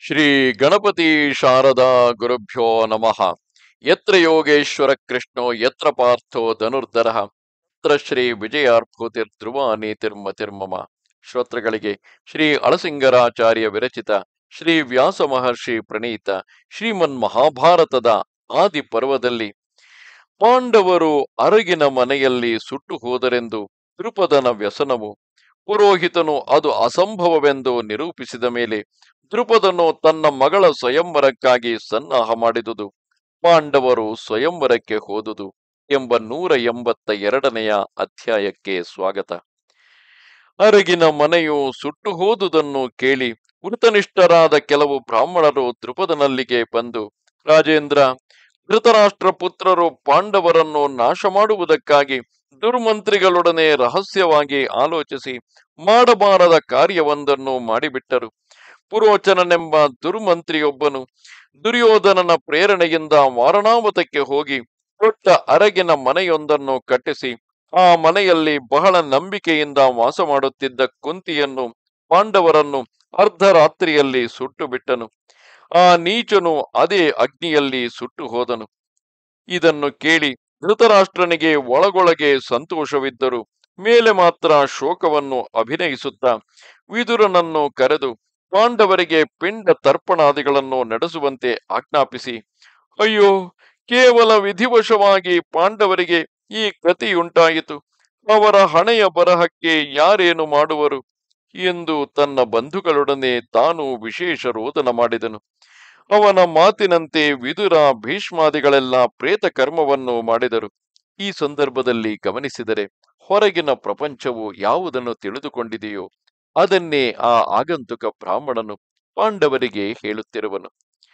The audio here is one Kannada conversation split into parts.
ಶ್ರೀ ಗಣಪತಿ ಶಾರದಾ ಗುರುಭ್ಯೋ ನಮಃ. ಯತ್ರ ಯೋಗೇಶ್ವರ ಕೃಷ್ಣೋ ಯತ್ರ ಪಾರ್ಥೋ ಧನುರ್ಧರಃ ತತ್ರ ಶ್ರೀ ವಿಜಯಾರ್ಭೂತಿರ್ ಧ್ರುವ ನೀತಿರ್ಮತಿರ್ಮಮ. ಶ್ರೋತೃಗಳಿಗೆ ಶ್ರೀ ಅಳಸಿಂಗರಾಚಾರ್ಯ ವಿರಚಿತ ಶ್ರೀ ವ್ಯಾಸ ಮಹರ್ಷಿ ಪ್ರಣೀತ ಶ್ರೀಮನ್ ಮಹಾಭಾರತದ ಆದಿ ಪರ್ವದಲ್ಲಿ ಪಾಂಡವರು ಅರಗಿನ ಮನೆಯಲ್ಲಿ ಸುಟ್ಟು ಹೋದರೆಂದು ದ್ರುಪದನ ವ್ಯಸನವು, ಪುರೋಹಿತನು ಅದು ಅಸಂಭವವೆಂದು ನಿರೂಪಿಸಿದ ಮೇಲೆ ದ್ರುಪದನು ತನ್ನ ಮಗಳ ಸ್ವಯಂವರಕ್ಕಾಗಿ ಸನ್ನಾಹ ಮಾಡಿದುದು, ಪಾಂಡವರು ಸ್ವಯಂವರಕ್ಕೆ ಹೋದುದು ಎಂಬ 182ನೆಯ ಅಧ್ಯಾಯಕ್ಕೆ ಸ್ವಾಗತ. ಅರಗಿನ ಮನೆಯು ಸುಟ್ಟು ಹೋದುದನ್ನು ಕೇಳಿ ವೃತನಿಷ್ಠರಾದ ಕೆಲವು ಬ್ರಾಹ್ಮಣರು ದ್ರುಪದನಲ್ಲಿಗೆ ಬಂದು, ರಾಜೇಂದ್ರ, ಧೃತರಾಷ್ಟ್ರ ಪುತ್ರರು ಪಾಂಡವರನ್ನು ನಾಶ ಮಾಡುವುದಕ್ಕಾಗಿ ದುರ್ಮಂತ್ರಿಗಳೊಡನೆ ರಹಸ್ಯವಾಗಿ ಆಲೋಚಿಸಿ ಮಾಡಬಾರದ ಕಾರ್ಯವೊಂದನ್ನು ಮಾಡಿಬಿಟ್ಟರು. ಪುರೋಚನನೆಂಬ ದುರ್ಮಂತ್ರಿಯೊಬ್ಬನು ದುರ್ಯೋಧನನ ಪ್ರೇರಣೆಯಿಂದ ವಾರಣಾವತಕ್ಕೆ ಹೋಗಿ ದೊಡ್ಡ ಅರಗಿನ ಮನೆಯೊಂದನ್ನು ಕಟ್ಟಿಸಿ ಆ ಮನೆಯಲ್ಲಿ ಬಹಳ ನಂಬಿಕೆಯಿಂದ ವಾಸ ಮಾಡುತ್ತಿದ್ದ ಕುಂತಿಯನ್ನು, ಪಾಂಡವರನ್ನು ಅರ್ಧರಾತ್ರಿಯಲ್ಲಿ ಸುಟ್ಟು ಬಿಟ್ಟನು. ಆ ನೀಚನು ಅದೇ ಅಗ್ನಿಯಲ್ಲಿ ಸುಟ್ಟು ಹೋದನು. ಇದನ್ನು ಕೇಳಿ ಧೃತರಾಷ್ಟ್ರನಿಗೆ ಒಳಗೊಳಗೆ ಸಂತೋಷವಿದ್ದರೂ ಮೇಲೆ ಮಾತ್ರ ಶೋಕವನ್ನು ಅಭಿನಯಿಸುತ್ತಾ ವಿದುರನನ್ನು ಕರೆದು ಪಾಂಡವರಿಗೆ ಪಿಂಡ ತರ್ಪಣಾದಿಗಳನ್ನು ನಡೆಸುವಂತೆ ಆಜ್ಞಾಪಿಸಿ, ಅಯ್ಯೋ, ಕೇವಲ ವಿಧಿವಶವಾಗಿ ಪಾಂಡವರಿಗೆ ಈ ಗತಿಯುಂಟಾಯಿತು, ಅವರ ಹಣೆಯ ಬರಹಕ್ಕೆ ಯಾರೇನು ಮಾಡುವರು ಎಂದು ತನ್ನ ಬಂಧುಗಳೊಡನೆ ತಾನು ವಿಶೇಷ ರೋದನ ಮಾಡಿದನು. ಅವನ ಮಾತಿನಂತೆ ವಿದುರ, ಭೀಷ್ಮಾದಿಗಳೆಲ್ಲ ಪ್ರೇತ ಕರ್ಮವನ್ನು ಮಾಡಿದರು. ಈ ಸಂದರ್ಭದಲ್ಲಿ ಗಮನಿಸಿದರೆ ಹೊರಗಿನ ಪ್ರಪಂಚವು ಯಾವುದನ್ನು ತಿಳಿದುಕೊಂಡಿದೆಯೋ ಅದನ್ನೇ ಆ ಆಗಂತುಕ ಬ್ರಾಹ್ಮಣನು ಪಾಂಡವರಿಗೆ ಹೇಳುತ್ತಿರುವನು.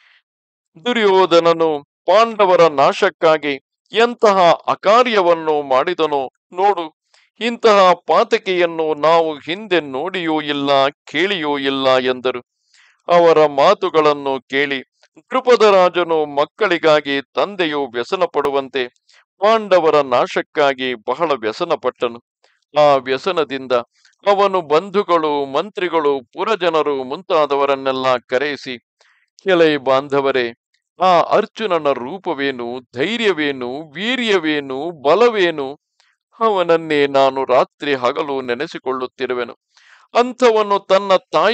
ದುರ್ಯೋಧನನು ಪಾಂಡವರ ನಾಶಕ್ಕಾಗಿ ಎಂತಹ ಅಕಾರ್ಯವನ್ನು ಮಾಡಿದನೋ ನೋಡು. ಇಂತಹ ಪಾತಕಿಯನ್ನು ನಾವು ಹಿಂದೆ ನೋಡಿಯೂ ಇಲ್ಲ, ಕೇಳಿಯೂ ಇಲ್ಲ ಎಂದರು. ಅವರ ಮಾತುಗಳನ್ನು ಕೇಳಿ ದ್ರುಪದ ರಾಜನು ಮಕ್ಕಳಿಗಾಗಿ ತಂದೆಯು ವ್ಯಸನ ಪಡುವಂತೆ ಪಾಂಡವರ ನಾಶಕ್ಕಾಗಿ ಬಹಳ ವ್ಯಸನ ಪಟ್ಟನು. ಆ ವ್ಯಸನದಿಂದ ಅವನು ಬಂಧುಗಳು, ಮಂತ್ರಿಗಳು, ಪುರಜನರು ಮುಂತಾದವರನ್ನೆಲ್ಲ ಕರೆಯಿಸಿ, ಎಲೈ ಬಾಂಧವರೇ, ಆ ಅರ್ಜುನನ ರೂಪವೇನು, ಧೈರ್ಯವೇನು, ವೀರ್ಯವೇನು, ಬಲವೇನು, ಅವನನ್ನೇ ನಾನು ರಾತ್ರಿ ಹಗಲು ನೆನೆಸಿಕೊಳ್ಳುತ್ತಿರುವೆನು. ಅಂಥವನು ತನ್ನ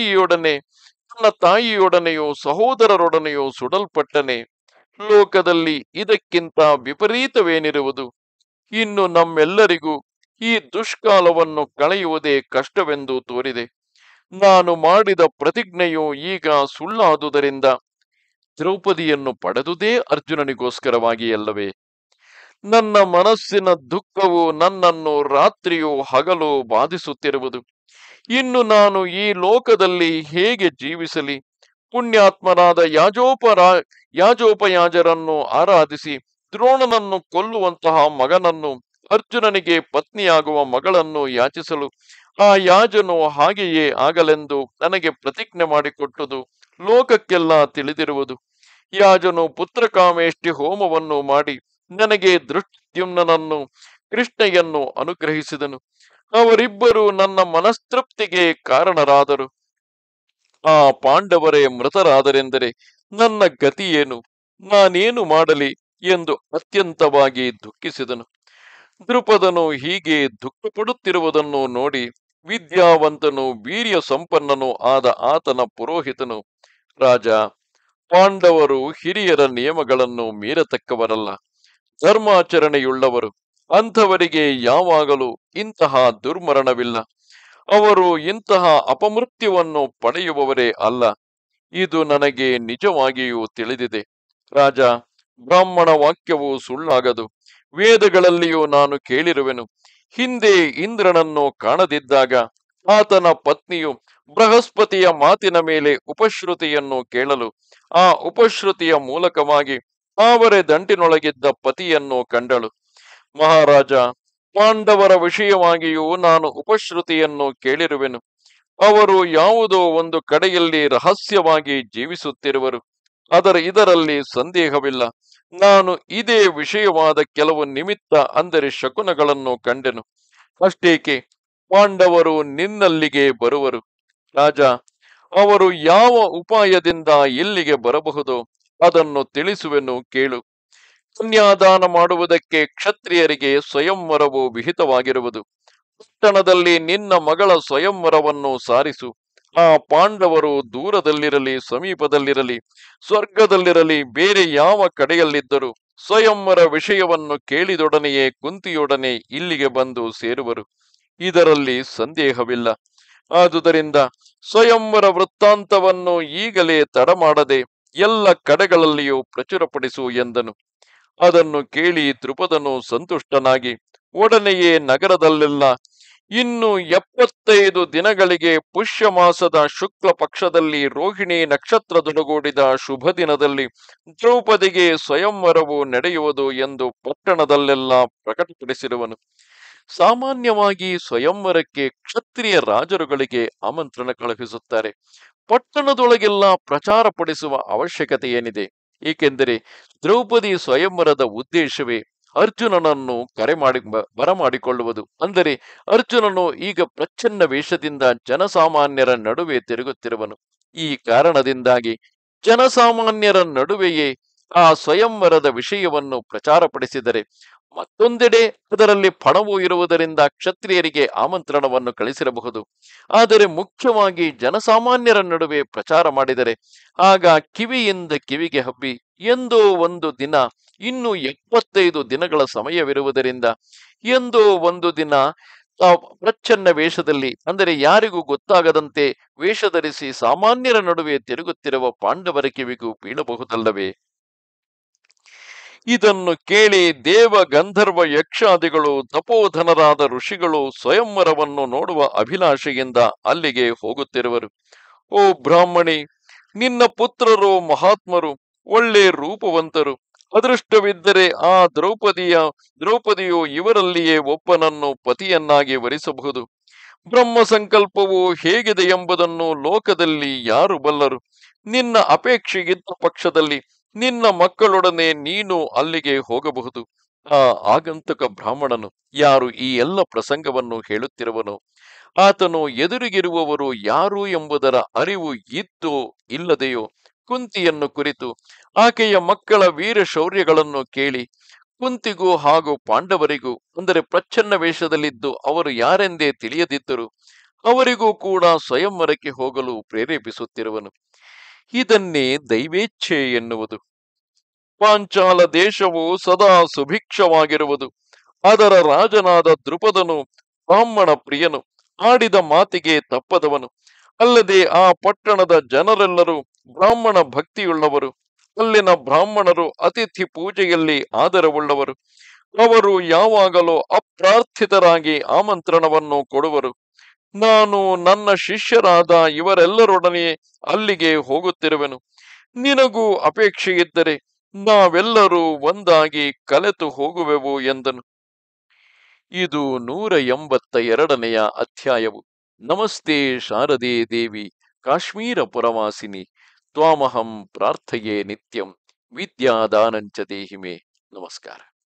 ತಾಯಿಯೊಡನೆಯೋ ಸಹೋದರರೊಡನೆಯೋ ಸುಡಲ್ಪಟ್ಟನೆ. ಲೋಕದಲ್ಲಿ ಇದಕ್ಕಿಂತ ವಿಪರೀತವೇನಿರುವುದು? ಇನ್ನು ನಮ್ಮೆಲ್ಲರಿಗೂ ಈ ದುಷ್ಕಾಲವನ್ನು ಕಳೆಯುವುದೇ ಕಷ್ಟವೆಂದು ತೋರಿದೆ. ನಾನು ಮಾಡಿದ ಪ್ರತಿಜ್ಞೆಯು ಈಗ ಸುಳ್ಳಾದುದರಿಂದ ದ್ರೌಪದಿಯನ್ನು ಪಡೆದುದೇ ಅರ್ಜುನನಿಗೋಸ್ಕರವಾಗಿ ಅಲ್ಲವೇ? ನನ್ನ ಮನಸ್ಸಿನ ದುಃಖವು ನನ್ನನ್ನು ರಾತ್ರಿಯೂ ಹಗಲು ಬಾಧಿಸುತ್ತಿರುವುದು. ಇನ್ನು ನಾನು ಈ ಲೋಕದಲ್ಲಿ ಹೇಗೆ ಜೀವಿಸಲಿ? ಪುಣ್ಯಾತ್ಮರಾದ ಯಾಜೋಪಯಾಜರನ್ನು ಆರಾಧಿಸಿ ದ್ರೋಣನನ್ನು ಕೊಲ್ಲುವಂತಹ ಮಗನನ್ನು, ಅರ್ಜುನನಿಗೆ ಪತ್ನಿಯಾಗುವ ಮಗಳನ್ನು ಯಾಚಿಸಲು ಆ ಯಾಜನು ಹಾಗೆಯೇ ಆಗಲೆಂದು ನನಗೆ ಪ್ರತಿಜ್ಞೆ ಮಾಡಿಕೊಟ್ಟುದು ಲೋಕಕ್ಕೆಲ್ಲ ತಿಳಿದಿರುವುದು. ಯಾಜನು ಪುತ್ರಕಾಮೇಷ್ಟಿ ಹೋಮವನ್ನು ಮಾಡಿ ನನಗೆ ದೃಷ್ಟದ್ಯುಮ್ನನನ್ನು, ಕೃಷ್ಣೆಯನ್ನು ಅನುಗ್ರಹಿಸಿದನು. ಅವರಿಬ್ಬರು ನನ್ನ ಮನಸ್ತೃಪ್ತಿಗೆ ಕಾರಣರಾದರು. ಆ ಪಾಂಡವರೇ ಮೃತರಾದರೆಂದರೆ ನನ್ನ ಗತಿಯೇನು, ನಾನೇನು ಮಾಡಲಿ ಎಂದು ಅತ್ಯಂತವಾಗಿ ದುಃಖಿಸಿದನು. ದ್ರುಪದನು ಹೀಗೆ ದುಃಖ ಪಡುತ್ತಿರುವುದನ್ನು ನೋಡಿ ವಿದ್ಯಾವಂತನು, ವೀರ್ಯ ಸಂಪನ್ನನೂ ಆದ ಆತನ ಪುರೋಹಿತನು, ರಾಜ, ಪಾಂಡವರು ಹಿರಿಯರ ನಿಯಮಗಳನ್ನು ಮೀರತಕ್ಕವರಲ್ಲ, ಧರ್ಮಾಚರಣೆಯುಳ್ಳವರು. ಅಂಥವರಿಗೆ ಯಾವಾಗಲೂ ಇಂತಹ ದುರ್ಮರಣವಿಲ್ಲ. ಅವರು ಇಂತಹ ಅಪಮೃತ್ಯುವನ್ನು ಪಡೆಯುವವರೇ ಅಲ್ಲ. ಇದು ನನಗೆ ನಿಜವಾಗಿಯೂ ತಿಳಿದಿದೆ. ರಾಜ, ಬ್ರಾಹ್ಮಣ ವಾಕ್ಯವು ಸುಳ್ಳಾಗದು. ವೇದಗಳಲ್ಲಿಯೂ ನಾನು ಕೇಳಿರುವೆನು. ಹಿಂದೆ ಇಂದ್ರನನ್ನು ಕಾಣದಿದ್ದಾಗ ಆತನ ಪತ್ನಿಯು ಬೃಹಸ್ಪತಿಯ ಮಾತಿನ ಮೇಲೆ ಉಪಶ್ರುತಿಯನ್ನು ಕೇಳಲು ಆ ಉಪಶ್ರುತಿಯ ಮೂಲಕವಾಗಿ ಆವರೆ ದಂಟಿನೊಳಗಿದ್ದ ಪತಿಯನ್ನು ಕಂಡಳು. ಮಹಾರಾಜ, ಪಾಂಡವರ ವಿಷಯವಾಗಿಯೂ ನಾನು ಉಪಶ್ರುತಿಯನ್ನು ಕೇಳಿರುವೆನು. ಅವರು ಯಾವುದೋ ಒಂದು ಕಡೆಯಲ್ಲಿ ರಹಸ್ಯವಾಗಿ ಜೀವಿಸುತ್ತಿರುವರು. ಇದರಲ್ಲಿ ಸಂದೇಹವಿಲ್ಲ. ನಾನು ಇದೇ ವಿಷಯವಾದ ಕೆಲವು ನಿಮಿತ್ತ ಅಂದರೆ ಶಕುನಗಳನ್ನು ಕಂಡೆನು. ಅಷ್ಟೇಕೆ, ಪಾಂಡವರು ನಿನ್ನಲ್ಲಿಗೆ ಬರುವರು. ರಾಜ, ಅವರು ಯಾವ ಉಪಾಯದಿಂದ ಇಲ್ಲಿಗೆ ಬರಬಹುದೋ ಅದನ್ನು ತಿಳಿಸುವೆನು ಕೇಳು. ಕನ್ಯಾದಾನ ಮಾಡುವುದಕ್ಕೆ ಕ್ಷತ್ರಿಯರಿಗೆ ಸ್ವಯಂವರವು ವಿಹಿತವಾಗಿರುವುದು. ಪಟ್ಟಣದಲ್ಲಿ ನಿನ್ನ ಮಗಳ ಸ್ವಯಂವರವನ್ನು ಸಾರಿಸು. ಆ ಪಾಂಡವರು ದೂರದಲ್ಲಿರಲಿ ಸಮೀಪದಲ್ಲಿರಲಿ, ಸ್ವರ್ಗದಲ್ಲಿರಲಿ, ಬೇರೆ ಯಾವ ಕಡೆಯಲ್ಲಿದ್ದರೂ ಸ್ವಯಂವರ ವಿಷಯವನ್ನು ಕೇಳಿದೊಡನೆಯೇ ಕುಂತಿಯೊಡನೆ ಇಲ್ಲಿಗೆ ಬಂದು ಸೇರುವರು. ಇದರಲ್ಲಿ ಸಂದೇಹವಿಲ್ಲ. ಆದುದರಿಂದ ಸ್ವಯಂವರ ವೃತ್ತಾಂತವನ್ನು ಈಗಲೇ ತಡ ಮಾಡದೆ ಎಲ್ಲ ಕಡೆಗಳಲ್ಲಿಯೂ ಪ್ರಚುರಪಡಿಸು ಎಂದನು. ಅದನ್ನು ಕೇಳಿ ದ್ರುಪದನು ಸಂತುಷ್ಟನಾಗಿ ಒಡನೆಯೇ ನಗರದಲ್ಲೆಲ್ಲ ಇನ್ನು 75 ದಿನಗಳಿಗೆ ಪುಷ್ಯ ಮಾಸದ ಶುಕ್ಲ ಪಕ್ಷದಲ್ಲಿ ರೋಹಿಣಿ ನಕ್ಷತ್ರದೊಡಗೂಡಿದ ಶುಭ ದಿನದಲ್ಲಿ ದ್ರೌಪದಿಗೆ ಸ್ವಯಂವರವು ನಡೆಯುವುದು ಎಂದು ಪಟ್ಟಣದಲ್ಲೆಲ್ಲ ಪ್ರಕಟಪಡಿಸಿರುವನು. ಸಾಮಾನ್ಯವಾಗಿ ಸ್ವಯಂವರಕ್ಕೆ ಕ್ಷತ್ರಿಯ ರಾಜರುಗಳಿಗೆ ಆಮಂತ್ರಣ ಕಳುಹಿಸುತ್ತಾರೆ. ಪಟ್ಟಣದೊಳಗೆಲ್ಲ ಪ್ರಚಾರ ಪಡಿಸುವ ಅವಶ್ಯಕತೆ ಏನಿದೆ? ಏಕೆಂದರೆ ದ್ರೌಪದಿ ಸ್ವಯಂವರದ ಉದ್ದೇಶವೇ ಅರ್ಜುನನನ್ನು ಬರಮಾಡಿಕೊಳ್ಳುವುದು. ಅಂದರೆ ಅರ್ಜುನನು ಈಗ ಪ್ರಚ್ಛನ್ನ ವೇಷದಿಂದ ಜನಸಾಮಾನ್ಯರ ನಡುವೆ ತಿರುಗುತ್ತಿರುವನು. ಈ ಕಾರಣದಿಂದಾಗಿ ಜನಸಾಮಾನ್ಯರ ನಡುವೆಯೇ ಆ ಸ್ವಯಂವರದ ವಿಷಯವನ್ನು ಪ್ರಚಾರಪಡಿಸಿದರೆ, ಮತ್ತೊಂದೆಡೆ ಅದರಲ್ಲಿ ಫಣವು ಇರುವುದರಿಂದ ಕ್ಷತ್ರಿಯರಿಗೆ ಆಮಂತ್ರಣವನ್ನು ಕಳಿಸಿರಬಹುದು. ಆದರೆ ಮುಖ್ಯವಾಗಿ ಜನಸಾಮಾನ್ಯರ ನಡುವೆ ಪ್ರಚಾರ ಮಾಡಿದರೆ ಆಗ ಕಿವಿಯಿಂದ ಕಿವಿಗೆ ಹಬ್ಬಿ ಎಂದೋ ಒಂದು ದಿನ, ಇನ್ನು 75 ದಿನಗಳ ಸಮಯವಿರುವುದರಿಂದ ಎಂದೋ ಒಂದು ದಿನ ಪ್ರಚ್ಛನ್ನ ವೇಷದಲ್ಲಿ, ಅಂದರೆ ಯಾರಿಗೂ ಗೊತ್ತಾಗದಂತೆ ವೇಷ ಧರಿಸಿ ಸಾಮಾನ್ಯರ ನಡುವೆ ತಿರುಗುತ್ತಿರುವ ಪಾಂಡವರ ಕಿವಿಗೂ ಬೀಳಬಹುದಲ್ಲವೇ? ಇದನ್ನು ಕೇಳಿ ದೇವ ಗಂಧರ್ವ ಯಕ್ಷಾದಿಗಳು ತಪೋಧನರಾದ ಋಷಿಗಳು ಸ್ವಯಂವರವನ್ನು ನೋಡುವ ಅಭಿಲಾಷೆಯಿಂದ ಅಲ್ಲಿಗೆ ಹೋಗುತ್ತಿರುವರು. ಓ ಬ್ರಾಹ್ಮಣಿ, ನಿನ್ನ ಪುತ್ರರು ಮಹಾತ್ಮರು, ಒಳ್ಳೆ ರೂಪವಂತರು. ಅದೃಷ್ಟವಿದ್ದರೆ ಆ ದ್ರೌಪದಿಯು ಇವರಲ್ಲಿಯೇ ಒಬ್ಬನನ್ನು ಪತಿಯನ್ನಾಗಿ ವರಿಸಬಹುದು. ಬ್ರಹ್ಮ ಸಂಕಲ್ಪವು ಹೇಗಿದೆ ಎಂಬುದನ್ನು ಲೋಕದಲ್ಲಿ ಯಾರು ಬಲ್ಲರು? ನಿನ್ನ ಅಪೇಕ್ಷೆ ಇದ್ದ ಪಕ್ಷದಲ್ಲಿ ನಿನ್ನ ಮಕ್ಕಳೊಡನೆ ನೀನು ಅಲ್ಲಿಗೆ ಹೋಗಬಹುದು. ಆ ಆಗಂತುಕ ಬ್ರಾಹ್ಮಣನು, ಯಾರು ಈ ಎಲ್ಲ ಪ್ರಸಂಗವನ್ನು ಹೇಳುತ್ತಿರುವನು, ಆತನು ಎದುರಿಗಿರುವವರು ಯಾರು ಎಂಬುದರ ಅರಿವು ಇದ್ದೋ ಇಲ್ಲದೆಯೋ ಕುಂತಿಯನ್ನು ಕುರಿತು, ಆಕೆಯ ಮಕ್ಕಳ ವೀರ ಶೌರ್ಯಗಳನ್ನು ಕೇಳಿ ಕುಂತಿಗೂ ಹಾಗೂ ಪಾಂಡವರಿಗೂ, ಅಂದರೆ ಪ್ರಚ್ಛನ್ನ ವೇಷದಲ್ಲಿದ್ದು ಅವರು ಯಾರೆಂದೇ ತಿಳಿಯದಿದ್ದರು, ಅವರಿಗೂ ಕೂಡ ಸ್ವಯಂವರಕ್ಕೆ ಹೋಗಲು ಪ್ರೇರೇಪಿಸುತ್ತಿರುವನು. ಇದನ್ನೇ ದೈವೇಚ್ಛೆ ಎನ್ನುವುದು. ಪಾಂಚಾಲ ದೇಶವು ಸದಾ ಸುಭಿಕ್ಷವಾಗಿರುವುದು. ಅದರ ರಾಜನಾದ ದ್ರುಪದನು ಬ್ರಾಹ್ಮಣ ಪ್ರಿಯನು, ಆಡಿದ ಮಾತಿಗೆ ತಪ್ಪದವನು. ಅಲ್ಲದೆ ಆ ಪಟ್ಟಣದ ಜನರೆಲ್ಲರೂ ಬ್ರಾಹ್ಮಣ ಭಕ್ತಿಯುಳ್ಳವರು. ಅಲ್ಲಿನ ಬ್ರಾಹ್ಮಣರು ಅತಿಥಿ ಪೂಜೆಯಲ್ಲಿ ಆದರವುಳ್ಳವರು. ಅವರು ಯಾವಾಗಲೂ ಅಪ್ರಾರ್ಥಿತರಾಗಿ ಆಮಂತ್ರಣವನ್ನು ಕೊಡುವರು. ನಾನು ನನ್ನ ಶಿಷ್ಯರಾದ ಇವರೆಲ್ಲರೊಡನೆ ಅಲ್ಲಿಗೆ ಹೋಗುತ್ತಿರುವೆನು. ನಿನಗೂ ಅಪೇಕ್ಷೆ ಇದ್ದರೆ ನಾವೆಲ್ಲರೂ ಒಂದಾಗಿ ಕಲೆತು ಹೋಗುವೆವು ಎಂದನು. ಇದು 182ನೆಯ ಅಧ್ಯಾಯವು. ನಮಸ್ತೆ ಶಾರದೆ ದೇವಿ ಕಾಶ್ಮೀರ ಪುರವಾಸಿನಿ, ತ್ವಾಮಹಂ ಪ್ರಾರ್ಥಯೇ ನಿತ್ಯಂ, ವಿದ್ಯಾದಾನಂಚ ದೇಹಿಮೆ. ನಮಸ್ಕಾರ.